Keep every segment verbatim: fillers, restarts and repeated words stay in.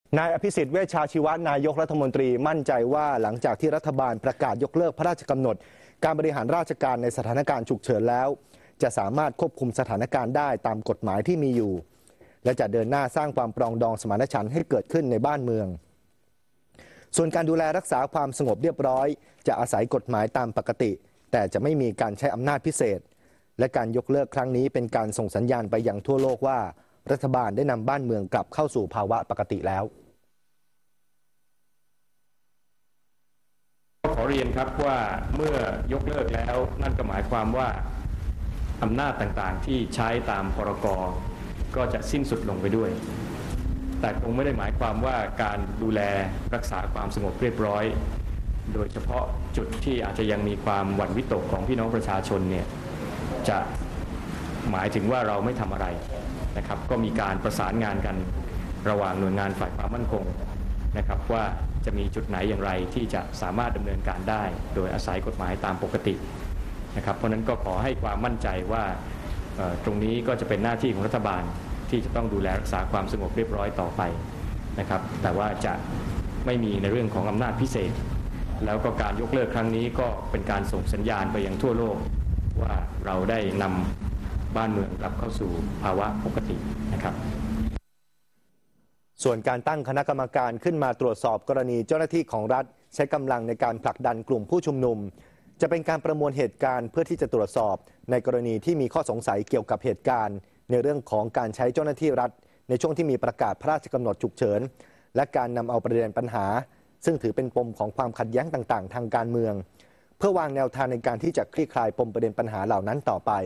นายอภิสิทธิ์เวชชาชีวะนายกรัฐมนตรีมั่นใจว่าหลังจากที่รัฐบาลประกาศยกเลิกพระราชกำหนดการบริหารราชการในสถานการณ์ฉุกเฉินแล้วจะสามารถควบคุมสถานการณ์ได้ตามกฎหมายที่มีอยู่และจะเดินหน้าสร้างความปรองดองสมานฉันท์ให้เกิดขึ้นในบ้านเมืองส่วนการดูแลรักษาความสงบเรียบร้อยจะอาศัยกฎหมายตามปกติแต่จะไม่มีการใช้อำนาจพิเศษและการยกเลิกครั้งนี้เป็นการส่งสัญญาณไปยังทั่วโลกว่ารัฐบาลได้นำบ้านเมืองกลับเข้าสู่ภาวะปกติแล้วขอเรียนครับว่าเมื่อยกเลิกแล้วนั่นก็หมายความว่าอำนาจต่างๆที่ใช้ตามพรก.ก็จะสิ้นสุดลงไปด้วยแต่คงไม่ได้หมายความว่าการดูแลรักษาความสงบเรียบร้อยโดยเฉพาะจุดที่อาจจะยังมีความหวั่นวิตกของพี่น้องประชาชนเนี่ยจะหมายถึงว่าเราไม่ทำอะไรนะครับก็มีการประสานงานกันระหว่างหน่วยงานฝ่ายความมั่นคงนะครับว่าจะมีจุดไหนอย่างไรที่จะสามารถดำเนินการได้โดยอาศัยกฎหมายตามปกตินะครับเพราะนั้นก็ขอให้ความมั่นใจว่าตรงนี้ก็จะเป็นหน้าที่ของรัฐบาลที่จะต้องดูแลรักษาความสงบเรียบร้อยต่อไปนะครับแต่ว่าจะไม่มีในเรื่องของอำนาจพิเศษแล้วก็การยกเลิกครั้งนี้ก็เป็นการส่งสัญญาณไปยังทั่วโลกว่าเราได้นำบ้านเมืองกลับเข้าสู่ภาวะปกตินะครับส่วนการตั้งคณะกรรมการขึ้นมาตรวจสอบกรณีเจ้าหน้าที่ของรัฐใช้กำลังในการผลักดันกลุ่มผู้ชุมนุมจะเป็นการประมวลเหตุการณ์เพื่อที่จะตรวจสอบในกรณีที่มีข้อสงสัยเกี่ยวกับเหตุการณ์ในเรื่องของการใช้เจ้าหน้าที่รัฐในช่วงที่มีประกาศพระราชกำหนดฉุกเฉินและการนำเอาประเด็นปัญหาซึ่งถือเป็นปมของความขัดแย้งต่างๆทางการเมืองเพื่อวางแนวทางในการที่จะคลี่คลายปมประเด็นปัญหาเหล่านั้นต่อไป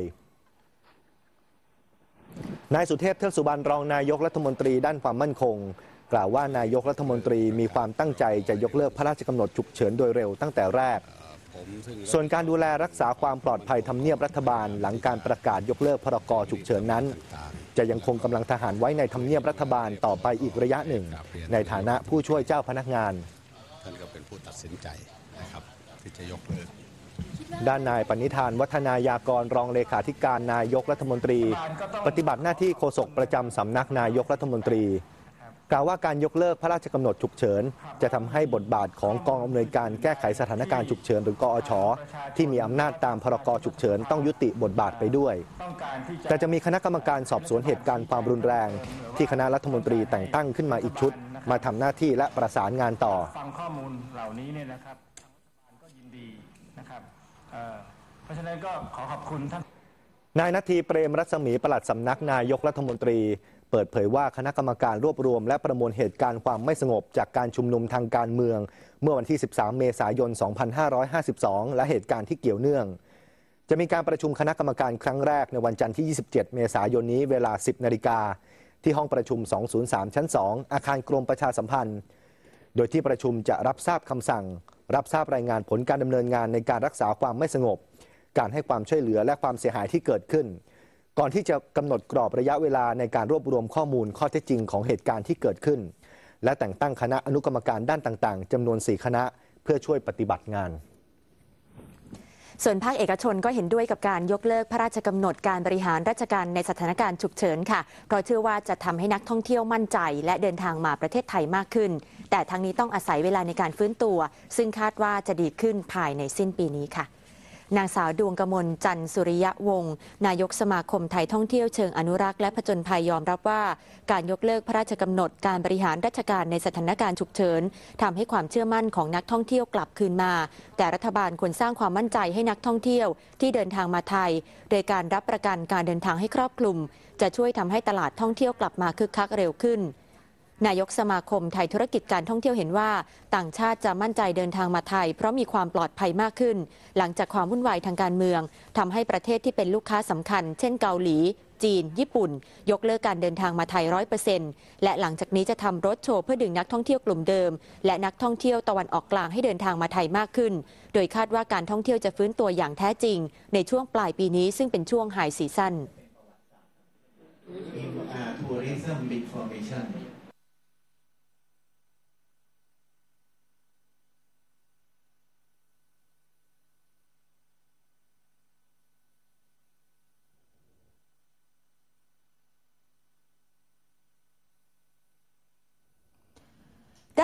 นายสุเทพ เทือกสุบรรณรองนายกรัฐมนตรีด้านความมั่นคงกล่าวว่านายกรัฐมนตรีมีความตั้งใจจะยกเลิกพระราชกำหนดฉุกเฉินโดยเร็วตั้งแต่แรกส่วนการดูแลรักษาความปลอดภัยทำเนียบรัฐบาลหลังการประกาศยกเลิกพรกฉุกเฉินนั้นจะยังคงกำลังทหารไว้ในทำเนียบรัฐบาลต่อไปอีกระยะหนึ่งในฐานะผู้ช่วยเจ้าพนักงานท่านก็เป็นผู้ตัดสินใจนะครับที่จะยกเลิกด้านนายปณิธานวัฒนายากรรองเลขาธิการนายกรัฐมนตรีปฏิบัติหน้าที่โฆษกประจำสำนักนายกรัฐมนตรีกล่าวว่าการยกเลิกพระราชกำหนดฉุกเฉินจะทำให้บทบาทของกองอำนวยการแก้ไขสถานการณ์ฉุกเฉินหรือกอช.ที่มีอำนาจตามพรกฉุกเฉินต้องยุติบทบาทไปด้วยแต่จะมีคณะกรรมการสอบสวนเหตุการณ์ความรุนแรงที่คณะรัฐมนตรีแต่งตั้งขึ้นมาอีกชุดมาทำหน้าที่และประสานงานต่อฟังข้อมูลเหล่านี้เนี่ยนะครับก็ยินดีนะครับเพราะฉะนั้นก็ขอขอบคุณท่านนายณัฐี เปรมรัศมีปลัดสำนักนายกรัฐมนตรีเปิดเผยว่าคณะกรรมการรวบรวมและประมวลเหตุการณ์ความไม่สงบจากการชุมนุมทางการเมืองเมื่อวันที่สิบสามเมษายนสองพันห้าร้อยห้าสิบสองและเหตุการณ์ที่เกี่ยวเนื่องจะมีการประชุมคณะกรรมการครั้งแรกในวันจันทร์ที่ยี่สิบเจ็ดเมษายนนี้เวลา สิบนาฬิกาที่ห้องประชุมสองศูนย์สามชั้นสองอาคารกรมประชาสัมพันธ์โดยที่ประชุมจะรับทราบคำสั่งรับทราบรายงานผลการดำเนินงานในการรักษาความไม่สงบการให้ความช่วยเหลือและความเสียหายที่เกิดขึ้นก่อนที่จะกำหนดกรอบระยะเวลาในการรวบรวมข้อมูลข้อเท็จจริงของเหตุการณ์ที่เกิดขึ้นและแต่งตั้งคณะอนุกรรมการด้านต่างๆจำนวนสี่คณะเพื่อช่วยปฏิบัติงานส่วนภาคเอกชนก็เห็นด้วยกับการยกเลิกพระราชกำหนดการบริหารราชการในสถานการณ์ฉุกเฉินค่ะเพราะเชื่อว่าจะทำให้นักท่องเที่ยวมั่นใจและเดินทางมาประเทศไทยมากขึ้นแต่ทั้งนี้ต้องอาศัยเวลาในการฟื้นตัวซึ่งคาดว่าจะดีขึ้นภายในสิ้นปีนี้ค่ะนางสาวดวงกมลจันทร์สุริยะวงศ์นายกสมาคมไทยท่องเที่ยวเชิงอนุรักษ์และผจญภัยยอมรับว่าการยกเลิกพระราชกำหนดการบริหารราชการในสถานการณ์ฉุกเฉินทำให้ความเชื่อมั่นของนักท่องเที่ยวกลับคืนมาแต่รัฐบาลควรสร้างความมั่นใจให้นักท่องเที่ยวที่เดินทางมาไทยโดยการรับประกันการเดินทางให้ครอบคลุมจะช่วยทำให้ตลาดท่องเที่ยวกลับมาคึกคักเร็วขึ้นนายกสมาคมไทยธุรกิจการท่องเที่ยวเห็นว่าต่างชาติจะมั่นใจเดินทางมาไทยเพราะมีความปลอดภัยมากขึ้นหลังจากความวุ่นวายทางการเมืองทำให้ประเทศที่เป็นลูกค้าสำคัญเช่นเกาหลีจีนญี่ปุ่นยกเลิกการเดินทางมาไทย ร้อยเปอร์เซ็นต์ และหลังจากนี้จะทำรถโชว์เพื่อดึงนักท่องเที่ยวกลุ่มเดิมและนักท่องเที่ยวตะวันออกกลางให้เดินทางมาไทยมากขึ้นโดยคาดว่าการท่องเที่ยวจะฟื้นตัวอย่างแท้จริงในช่วงปลายปีนี้ซึ่งเป็นช่วงไฮซีซั่น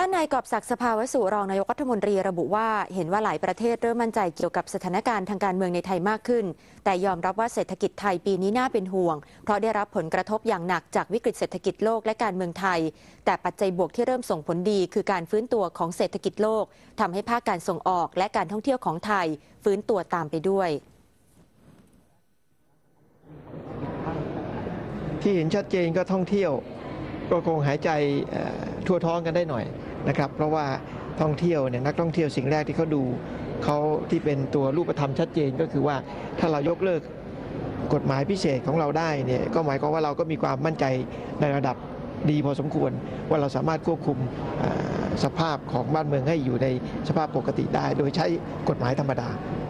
ด้านนายกอบศักดิ์สภาวสุรองนายกรัฐมนตรีระบุว่าเห็นว่าหลายประเทศเริ่มมั่นใจเกี่ยวกับสถานการณ์ทางการเมืองในไทยมากขึ้นแต่ยอมรับว่าเศรษฐกิจไทยปีนี้น่าเป็นห่วงเพราะได้รับผลกระทบอย่างหนักจากวิกฤตเศรษฐกิจโลกและการเมืองไทยแต่ปัจจัยบวกที่เริ่มส่งผลดีคือการฟื้นตัวของเศรษฐกิจโลกทำให้ภาคการส่งออกและการท่องเที่ยวของไทยฟื้นตัวตามไปด้วยที่เห็นชัดเจนก็ท่องเที่ยวก็คงหายใจทั่วท้องกันได้หน่อยนะครับเพราะว่าท่องเที่ยวเนี่ยนักท่องเที่ยวสิ่งแรกที่เขาดูเขาที่เป็นตัวรูปธรรมชัดเจนก็คือว่าถ้าเรายกเลิกกฎหมายพิเศษของเราได้เนี่ยก็หมายความว่าเราก็มีความมั่นใจในระดับดีพอสมควรว่าเราสามารถควบคุมสภาพของบ้านเมืองให้อยู่ในสภาพปกติได้โดยใช้กฎหมายธรรมดา